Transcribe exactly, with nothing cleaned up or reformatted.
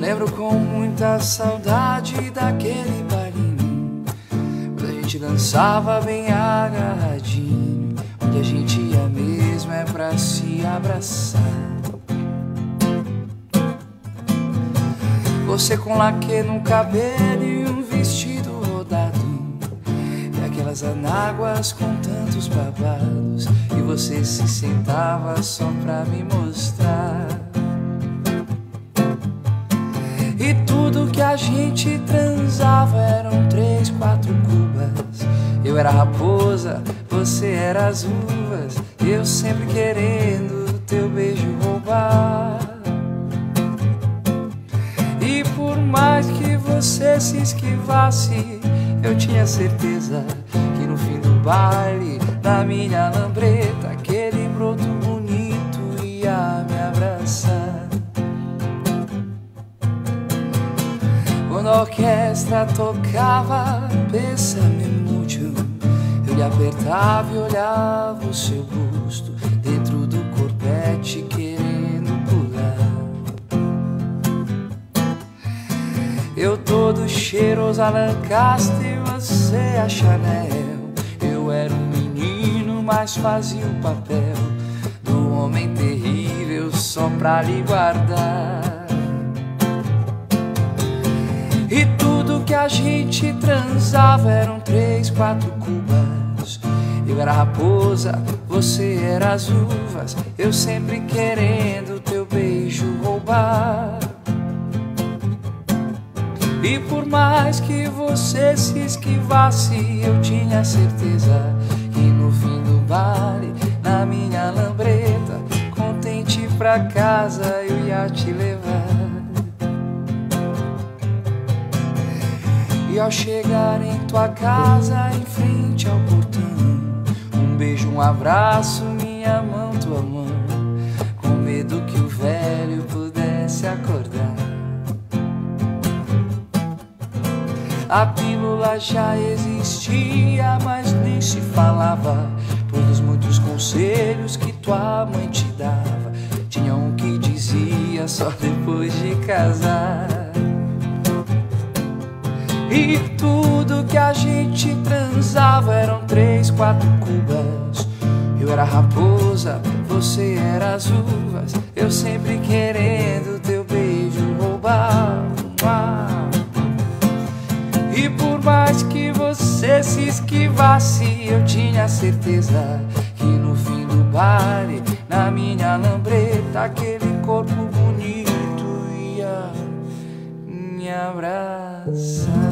lembro com muita saudade daquele bailinho, quando a gente dançava bem agarradinho, onde a gente ia mesmo é pra se abraçar. Você com laque no cabelo e um vestido rodado, e aquelas anáguas com tantos babados, e você se sentava só pra me mostrar. E tudo que a gente transava eram três, quatro cubas. Eu era a raposa, você era as uvas, eu sempre querendo teu beijo roubar. E por mais que você se esquivasse, eu tinha certeza que no fim do baile, na minha lambreta, aquele broto bonito ia me abraçar. Quando a orquestra tocava Bésame Mucho, eu lhe apertava e olhava o seu busto dentro do corpete querendo pular. Eu todo cheiroso a Lancaster e você a Chanel. Eu era um menino, mas fazia o papel do homem terrível só pra lhe guardar. E tudo que a gente transava eram três, quatro cubas. Eu era a raposa, você era as uvas, eu sempre querendo teu beijo roubar. E por mais que você se esquivasse, eu tinha certeza que no fim do baile, na minha lambreta, contente pra casa eu ia te levar. E ao chegar em tua casa, em frente ao portão, um beijo, um abraço, minha mão, tua mão, com medo que o velho pudesse acordar. A pílula já existia, mas nem se falava, pois dos muitos conselhos que tua mãe te dava, tinha um que dizia só depois de casar. E tudo que a gente transava eram três, quatro cubas. Eu era a raposa, você era as uvas, eu sempre querendo teu beijo roubar. E por mais que você se esquivasse, eu tinha certeza que no fim do baile, na minha lambreta, aquele corpo bonito ia me abraçar.